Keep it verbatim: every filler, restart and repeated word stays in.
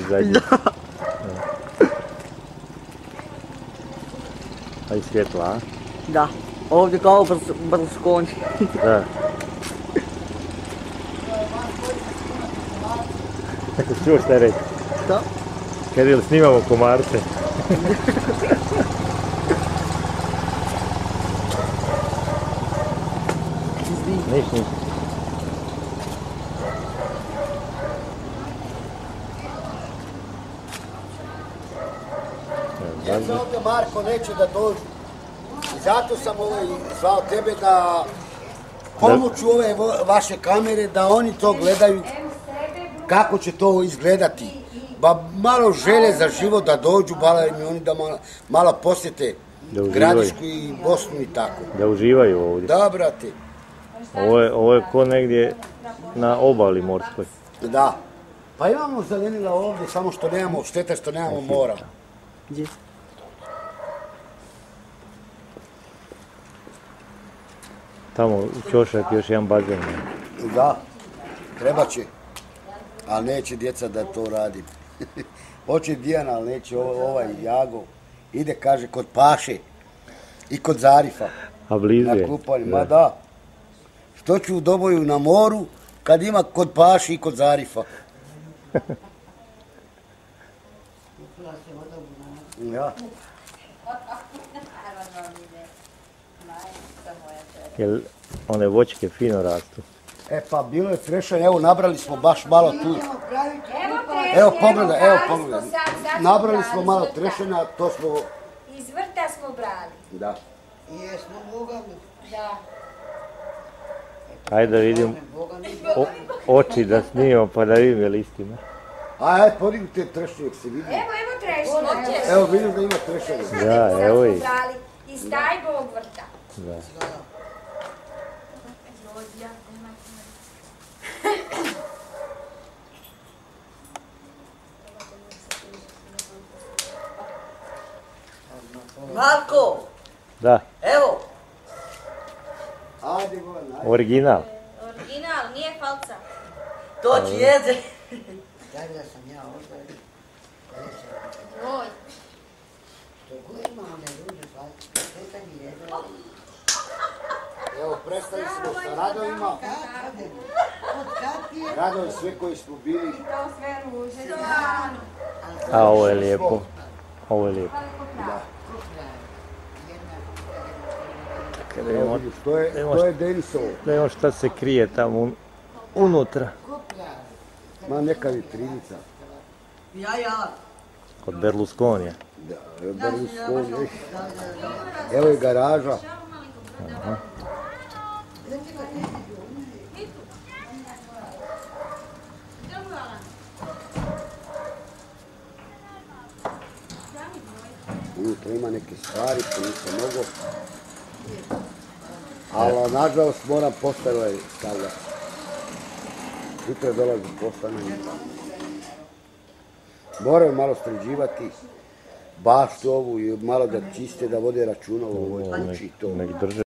zadnji. Da. A i svjetla, a? Da. Ovdje kao Berlusconi. Da. Čuo šta je reći? Što? Kad ili snimamo komarce. Niš, niš. Djeca ovdje Marko neće da dođu. I zato sam ovaj zvao tebe da pomoću ove vaše kamere da oni to gledaju kako će to izgledati. Ba malo žele za život da dođu, bala im oni da malo, malo posjete Gradišku i Bosnu i tako. Da uživaju ovdje. Da, brate. Ovo je, ovo je ko negdje na obali morskoj. Da. Pa imamo zelenila ovdje, samo što nemamo, šteta što nemamo mora. Gdje? Tamo u ćošak još jedan bazen. Da, treba će. Ali neće djeca da to radi. Hoće Dijana, ali neće ovaj Jago. Ide, kaže, kod Paše i kod Zarifa. A blizu je. Na klupanju, ma da. Što ću u Doboju na moru kad ima kod Paše i kod Zarifa? Ja. Jel one voćke fino rastu? E pa bilo je trešanje, evo nabrali smo baš malo tu. Evo pogledaj, evo pogledaj. Nabrali smo malo trešanja, to smo... Iz vrta smo brali. Da. Jesmo bogali. Da. Ajde da vidim o, oči da snimamo pa da vidim je li istina. Aj, aj, podignite trešanje, se vidi. Evo, evo trešnje. Evo vidim da ima trešanje. Da, evo i. Iz Tajbovog vrta. Da. Marko, Da, evo. Ajde, Goran, ajde. original. Original, nije falca. To ti jede. Stavila sam ja ovdje. Joj. Što god ima one ljudi, sve mi jede. Evo, prestali smo sa radovima. Od kad je? Radovi sve koji smo bili. To sve ruže. A ovo je lijepo. Ovo je lijepo. Da Evo vidimo, vidiš, to je, Evo to je Denisovo. da vidimo šta se krije tamo un- unutra. Ma neka vitrinica. Ja, ja. Kod Berlusconija. Da, evo Berlusconi. Evo je garaža. Unutra ima neke stvari koje nisam mogao. Ali nažalost moram postalo je stavljati. Sutra dolazi postane. Moraju malo sređivati baštu ovu i malo da čiste, da vode računa o ovoj kući i to. Nek drže